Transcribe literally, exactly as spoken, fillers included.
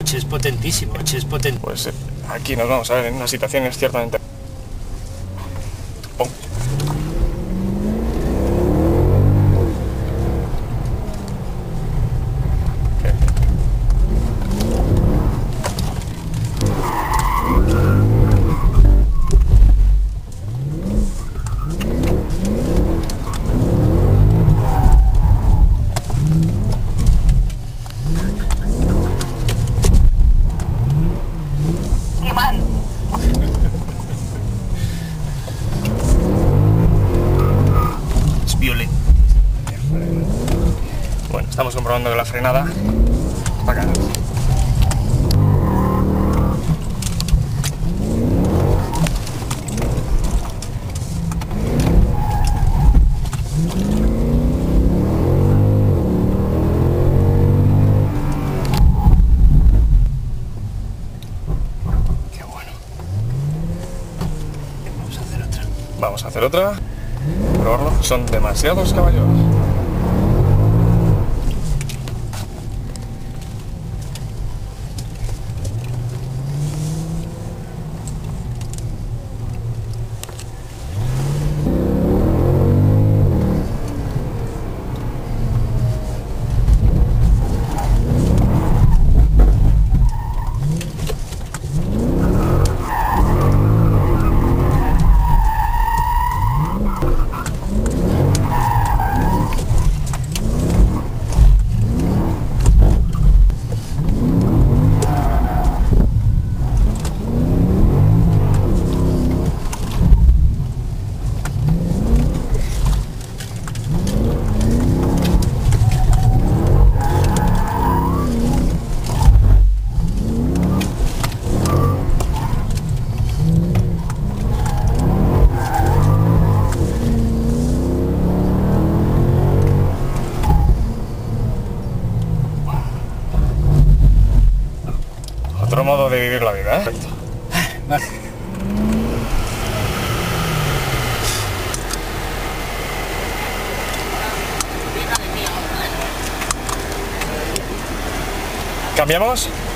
Es potentísimo, es potente. Pues eh, aquí nos vamos a ver en unas situaciones ciertamente... Oh. Es violento. Bueno, estamos comprobando que la frenada va a caer. Qué bueno. Vamos a hacer otra. Vamos a hacer otra. Probarlo. Son demasiados caballos. Otro modo de vivir la vida, ¿eh? Vale. ¿Cambiamos?